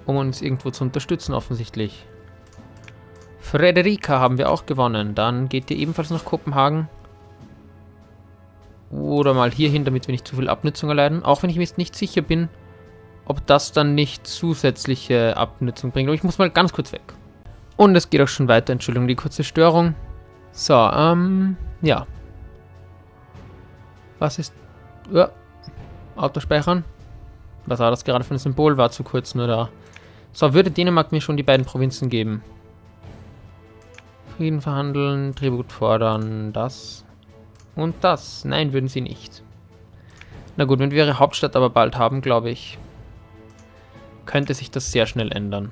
um uns irgendwo zu unterstützen, offensichtlich. Frederika haben wir auch gewonnen. Dann geht ihr ebenfalls nach Kopenhagen. Oder mal hierhin, damit wir nicht zu viel Abnutzung erleiden. Auch wenn ich mir jetzt nicht sicher bin, ob das dann nicht zusätzliche Abnutzung bringt. Aber ich muss mal ganz kurz weg. Und es geht auch schon weiter. Entschuldigung, die kurze Störung. So, ja. Was ist... Ja. Autospeichern. Was war das gerade für ein Symbol? War zu kurz nur da. So, würde Dänemark mir schon die beiden Provinzen geben? Frieden verhandeln, Tribut fordern, das und das. Nein, würden sie nicht. Na gut, wenn wir ihre Hauptstadt aber bald haben, glaube ich, könnte sich das sehr schnell ändern.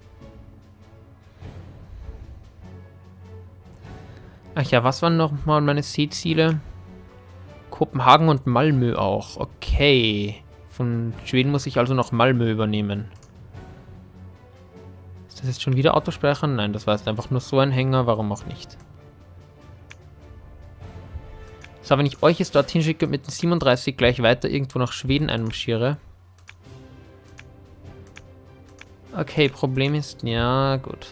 Ach ja, was waren nochmal meine Seeziele? Kopenhagen und Malmö auch. Okay. Von Schweden muss ich also noch Malmö übernehmen. Ist das jetzt schon wieder Autospeichern? Nein, das war jetzt einfach nur so ein Hänger. Warum auch nicht? So, wenn ich euch jetzt dorthin schicke und mit den 37 gleich weiter irgendwo nach Schweden einmarschiere. Okay, Problem ist... Ja, gut.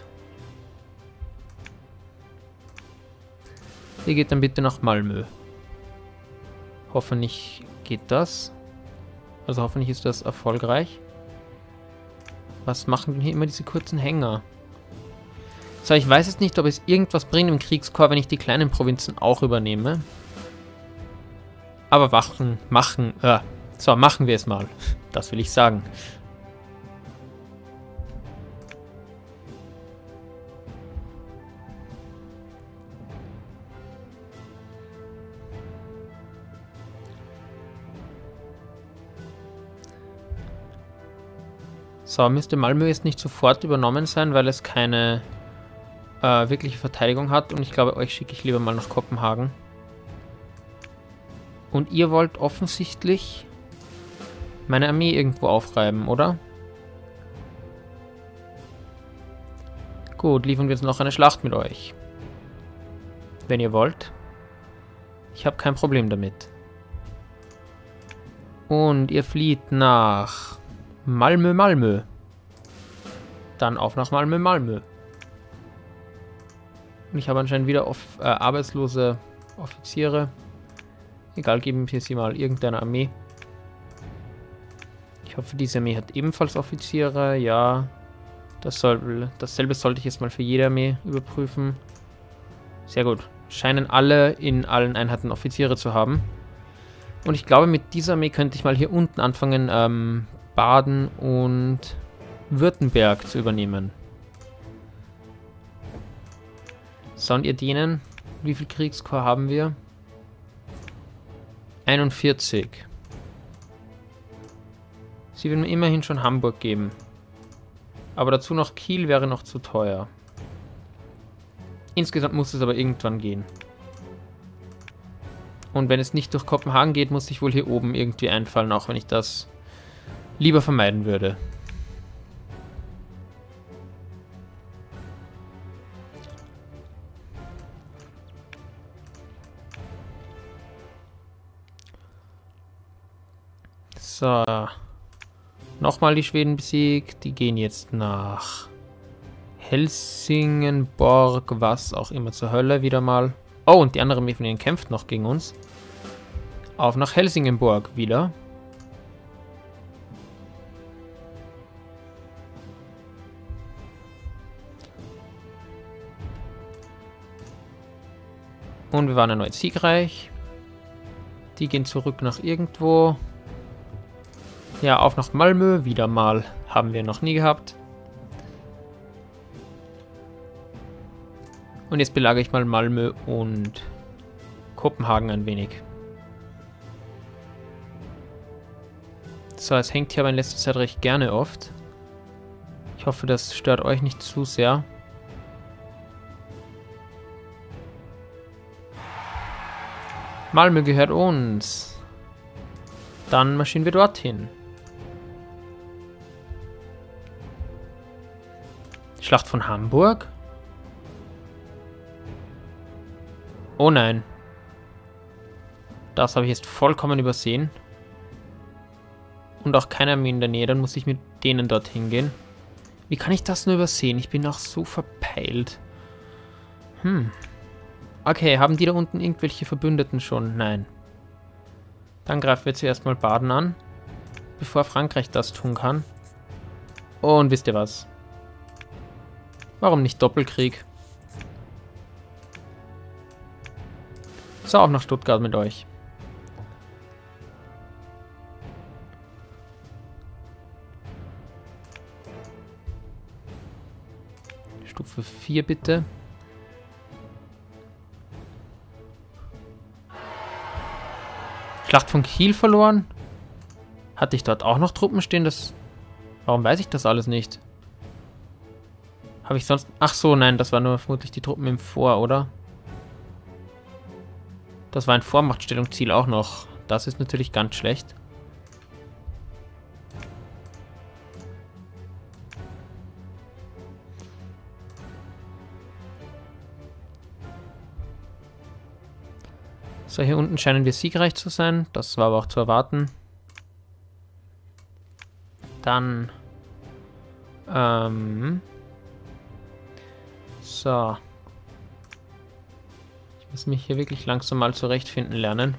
Ihr geht dann bitte nach Malmö. Hoffentlich geht das. Also hoffentlich ist das erfolgreich. Was machen denn hier immer diese kurzen Hänger? So, ich weiß jetzt nicht, ob es irgendwas bringt im Kriegskorps, wenn ich die kleinen Provinzen auch übernehme. Aber machen wir es mal. Das will ich sagen. So, müsste Malmö jetzt nicht sofort übernommen sein, weil es keine wirkliche Verteidigung hat. Und ich glaube, euch schicke ich lieber mal nach Kopenhagen. Und ihr wollt offensichtlich meine Armee irgendwo aufreiben, oder? Gut, liefern wir jetzt noch eine Schlacht mit euch. Wenn ihr wollt. Ich habe kein Problem damit. Und ihr flieht nach Malmö, Malmö. Dann auf nach Malmö, Malmö. Und ich habe anscheinend wieder arbeitslose Offiziere. Egal, geben wir sie mal irgendeine Armee. Ich hoffe, diese Armee hat ebenfalls Offiziere. Ja, dasselbe sollte ich jetzt mal für jede Armee überprüfen. Sehr gut. Scheinen alle in allen Einheiten Offiziere zu haben. Und ich glaube, mit dieser Armee könnte ich mal hier unten anfangen, Baden und Württemberg zu übernehmen. So, und ihr Dänen, wie viel Kriegskorps haben wir? 41. Sie würden mir immerhin schon Hamburg geben. Aber dazu noch Kiel wäre noch zu teuer. Insgesamt muss es aber irgendwann gehen. Und wenn es nicht durch Kopenhagen geht, muss ich wohl hier oben irgendwie einfallen, auch wenn ich das lieber vermeiden würde. So. Nochmal die Schweden besiegt. Die gehen jetzt nach Helsingborg, was auch immer zur Hölle wieder mal. Oh, und die andere Armee von ihnen kämpft noch gegen uns. Auf nach Helsingborg wieder. Und wir waren erneut siegreich. Die gehen zurück nach irgendwo. Ja, auf nach Malmö. Wieder mal. Haben wir noch nie gehabt. Und jetzt belagere ich mal Malmö und Kopenhagen ein wenig. So, es hängt hier aber in letzter Zeit recht gerne oft. Ich hoffe, das stört euch nicht zu sehr. Malmö gehört uns. Dann marschieren wir dorthin. Schlacht von Hamburg? Oh nein. Das habe ich jetzt vollkommen übersehen. Und auch keine Armee in der Nähe, dann muss ich mit denen dorthin gehen. Wie kann ich das nur übersehen? Ich bin auch so verpeilt. Okay, haben die da unten irgendwelche Verbündeten schon? Nein. Dann greifen wir zuerst mal Baden an, bevor Frankreich das tun kann. Und wisst ihr was? Warum nicht Doppelkrieg? So, auch nach Stuttgart mit euch. Stufe 4 bitte. Schlacht von Kiel verloren? Hatte ich dort auch noch Truppen stehen? Warum weiß ich das alles nicht? Habe ich sonst... Ach so, nein, das waren nur vermutlich die Truppen im Vor, oder? Das war ein Vormachtstellungsziel auch noch. Das ist natürlich ganz schlecht. So, hier unten scheinen wir siegreich zu sein. Das war aber auch zu erwarten. Dann... So. Ich muss mich hier wirklich langsam mal zurechtfinden lernen.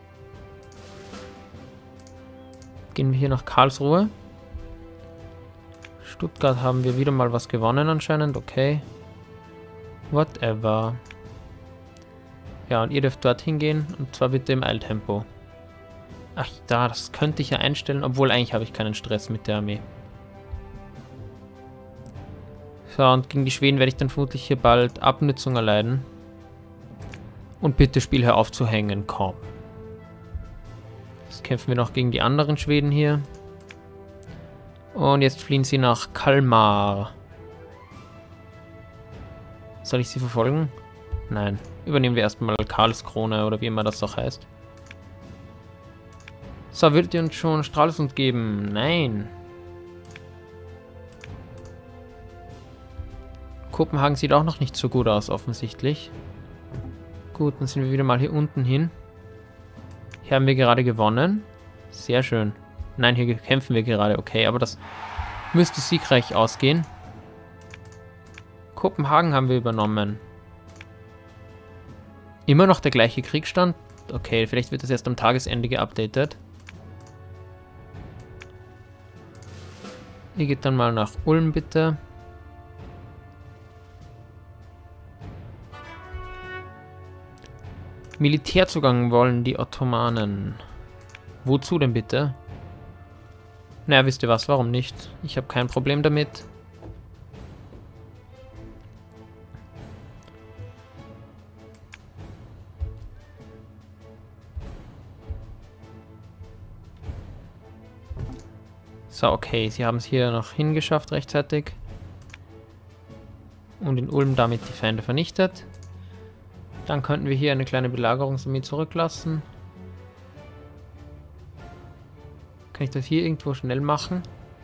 Gehen wir hier nach Karlsruhe. Stuttgart haben wir wieder mal was gewonnen anscheinend. Okay. Whatever. Ja, und ihr dürft dorthin gehen. Und zwar bitte im Eiltempo. Ach, das könnte ich ja einstellen. Obwohl, eigentlich habe ich keinen Stress mit der Armee. So, und gegen die Schweden werde ich dann vermutlich hier bald Abnützung erleiden. Und bitte Spiel, hör auf zu hängen, komm. Jetzt kämpfen wir noch gegen die anderen Schweden hier. Und jetzt fliehen sie nach Kalmar. Soll ich sie verfolgen? Nein. Übernehmen wir erstmal Karlskrone oder wie immer das auch heißt. So, würdet ihr uns schon Stralsund geben? Nein. Kopenhagen sieht auch noch nicht so gut aus, offensichtlich. Gut, dann sind wir wieder mal hier unten hin. Hier haben wir gerade gewonnen. Sehr schön. Nein, hier kämpfen wir gerade. Okay, aber das müsste siegreich ausgehen. Kopenhagen haben wir übernommen. Immer noch der gleiche Kriegsstand? Okay, vielleicht wird das erst am Tagesende geupdatet. Ihr geht dann mal nach Ulm, bitte. Militärzugang wollen die Ottomanen. Wozu denn bitte? Naja, wisst ihr was, warum nicht? Ich habe kein Problem damit. So, okay, sie haben es hier noch hingeschafft rechtzeitig. Und in Ulm damit die Feinde vernichtet. Dann könnten wir hier eine kleine Belagerungsarmee zurücklassen. Kann ich das hier irgendwo schnell machen?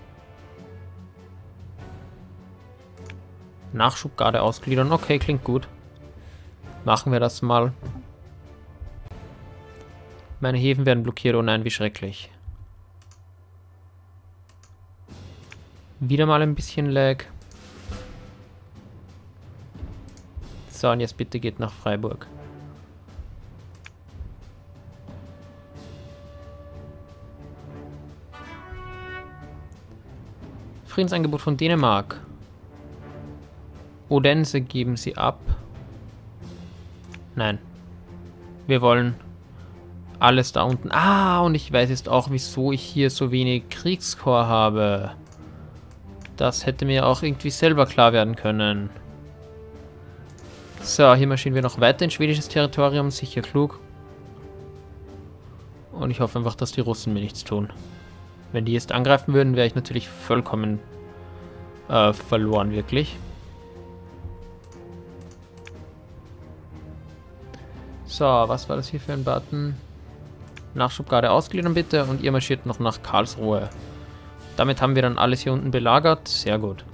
Nachschubgarde ausgliedern. Okay, klingt gut. Machen wir das mal. Meine Häfen werden blockiert. Oh nein, wie schrecklich. Wieder mal ein bisschen Lag. So, und jetzt bitte geht nach Freiburg. Friedensangebot von Dänemark. Odense geben sie ab. Nein. Wir wollen alles da unten. Ah, und ich weiß jetzt auch, wieso ich hier so wenig Kriegskorps habe. Das hätte mir auch irgendwie selber klar werden können. So, hier marschieren wir noch weiter in schwedisches Territorium. Sicher klug. Und ich hoffe einfach, dass die Russen mir nichts tun. Wenn die jetzt angreifen würden, wäre ich natürlich vollkommen verloren, wirklich. So, was war das hier für ein Button? Nachschubgarde ausgliedern bitte und ihr marschiert noch nach Karlsruhe. Damit haben wir dann alles hier unten belagert. Sehr gut.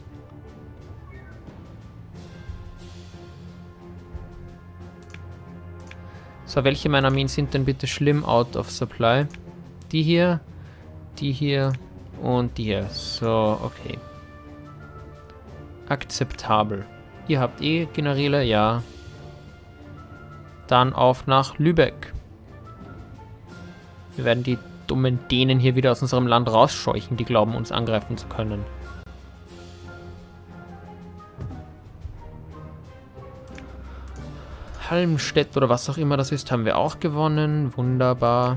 So, welche meiner Armeen sind denn bitte schlimm out of supply? Die hier und die hier. So, okay. Akzeptabel. Ihr habt eh Generäle, ja. Dann auf nach Lübeck. Wir werden die dummen Dänen hier wieder aus unserem Land rausscheuchen, die glauben, uns angreifen zu können. Halmstedt oder was auch immer das ist, haben wir auch gewonnen. Wunderbar.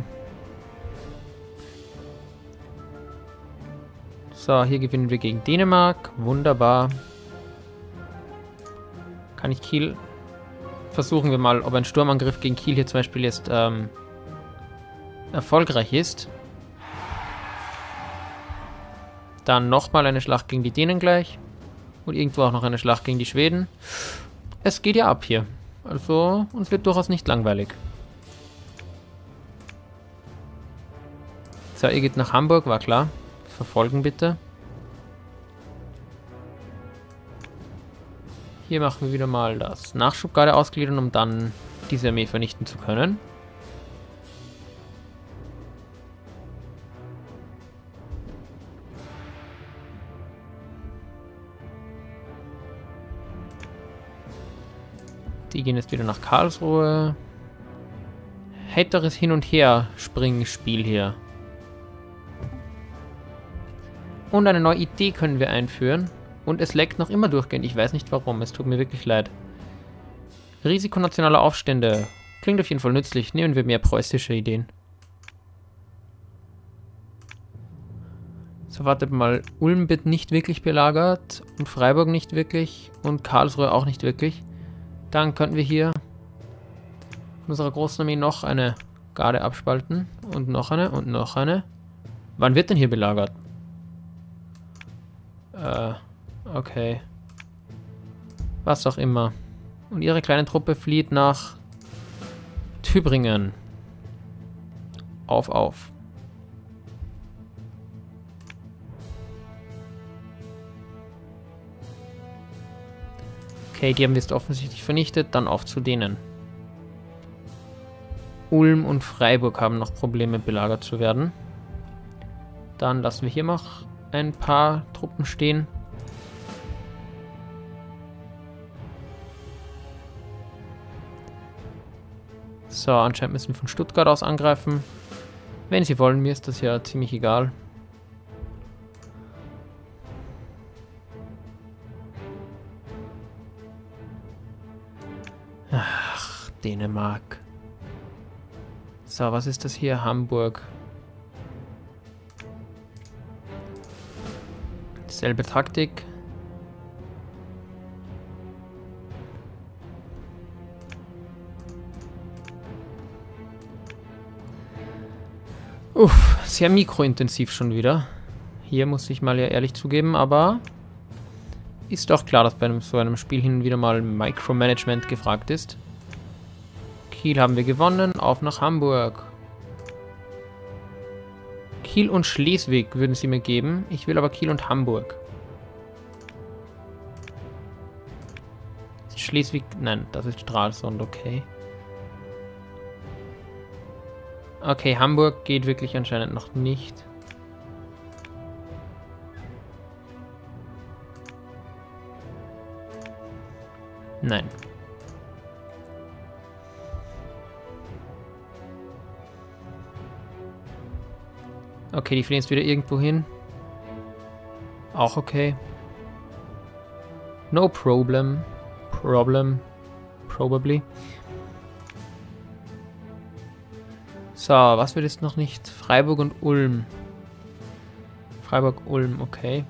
So, hier gewinnen wir gegen Dänemark. Wunderbar. Kann ich Kiel... Versuchen wir mal, ob ein Sturmangriff gegen Kiel hier zum Beispiel jetzt erfolgreich ist. Dann nochmal eine Schlacht gegen die Dänen gleich. Und irgendwo auch noch eine Schlacht gegen die Schweden. Es geht ja ab hier. Also, uns wird durchaus nicht langweilig. So, ihr geht nach Hamburg, war klar. Verfolgen bitte. Hier machen wir wieder mal das Nachschubgarde ausgliedern, um dann diese Armee vernichten zu können. Die gehen jetzt wieder nach Karlsruhe. Heiteres Hin- und Her-Springspiel hier. Und eine neue Idee können wir einführen. Und es leckt noch immer durchgehend. Ich weiß nicht warum. Es tut mir wirklich leid. Risiko nationaler Aufstände. Klingt auf jeden Fall nützlich. Nehmen wir mehr preußische Ideen. So, wartet mal. Ulm wird nicht wirklich belagert. Und Freiburg nicht wirklich. Und Karlsruhe auch nicht wirklich. Dann könnten wir hier von unserer großen Armee noch eine Garde abspalten. Und noch eine und noch eine. Wann wird denn hier belagert? Okay. Was auch immer. Und ihre kleine Truppe flieht nach Tübingen. Auf, auf. Okay, die haben wir jetzt offensichtlich vernichtet. Dann auf zu denen. Ulm und Freiburg haben noch Probleme, belagert zu werden. Dann lassen wir hier noch ein paar Truppen stehen. So, anscheinend müssen wir von Stuttgart aus angreifen. Wenn sie wollen, mir ist das ja ziemlich egal. Ach, Dänemark. So, was ist das hier? Hamburg. Selbe Taktik. Uff, sehr mikrointensiv schon wieder. Hier muss ich mal ja ehrlich zugeben, aber ist doch klar, dass bei so einem Spiel hin und wieder mal Micromanagement gefragt ist. Kiel haben wir gewonnen, auf nach Hamburg. Kiel und Schleswig würden sie mir geben. Ich will aber Kiel und Hamburg. Schleswig, nein, das ist Stralsund, okay. Okay, Hamburg geht wirklich anscheinend noch nicht. Nein. Okay, die fliehen jetzt wieder irgendwo hin. Auch okay. No problem. Probably. So, was wird jetzt noch nicht? Freiburg und Ulm. Freiburg-Ulm, okay.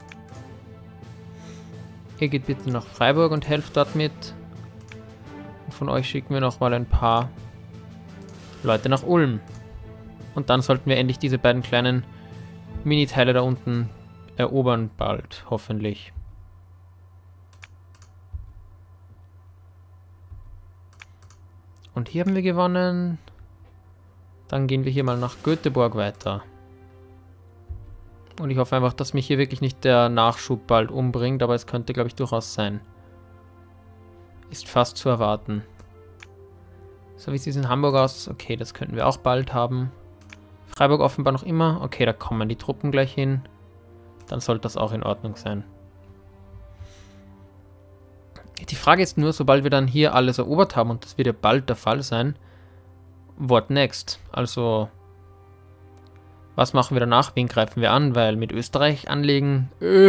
Ihr geht bitte nach Freiburg und helft dort mit. Und von euch schicken wir noch mal ein paar Leute nach Ulm. Und dann sollten wir endlich diese beiden kleinen Mini-Teile da unten erobern bald, hoffentlich. Und hier haben wir gewonnen. Dann gehen wir hier mal nach Göteborg weiter. Und ich hoffe einfach, dass mich hier wirklich nicht der Nachschub bald umbringt, aber es könnte, glaube ich, durchaus sein. Ist fast zu erwarten. So, wie sieht es in Hamburg aus? Okay, das könnten wir auch bald haben. Freiburg offenbar noch immer. Okay, da kommen die Truppen gleich hin. Dann sollte das auch in Ordnung sein. Frage ist nur, sobald wir dann hier alles erobert haben, und das wird ja bald der Fall sein, what next? Also, was machen wir danach? Wen greifen wir an? Weil mit Österreich anlegen...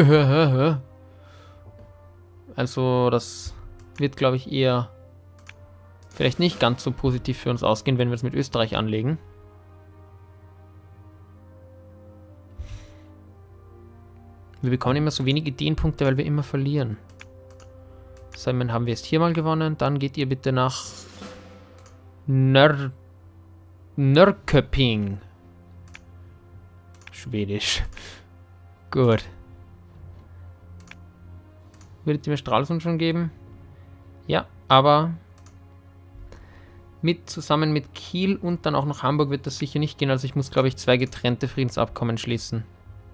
Also, das wird, glaube ich, eher vielleicht nicht ganz so positiv für uns ausgehen, wenn wir es mit Österreich anlegen. Wir bekommen immer so wenig Ideenpunkte, weil wir immer verlieren. Simon haben wir jetzt hier mal gewonnen. Dann geht ihr bitte nach Norrköping. Schwedisch. Gut. Würdet ihr mir Stralsund schon geben? Ja, aber zusammen mit Kiel und dann auch noch Hamburg wird das sicher nicht gehen. Also ich muss, glaube ich, 2 getrennte Friedensabkommen schließen.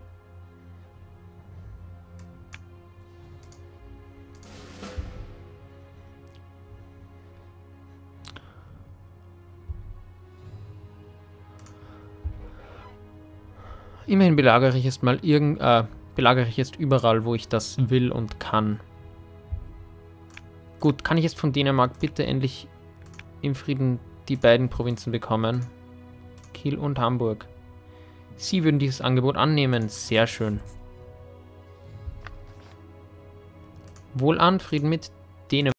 Immerhin belagere ich jetzt überall, wo ich das will und kann. Gut, kann ich jetzt von Dänemark bitte endlich im Frieden die beiden Provinzen bekommen? Kiel und Hamburg. Sie würden dieses Angebot annehmen. Sehr schön. Wohlan, Frieden mit Dänemark.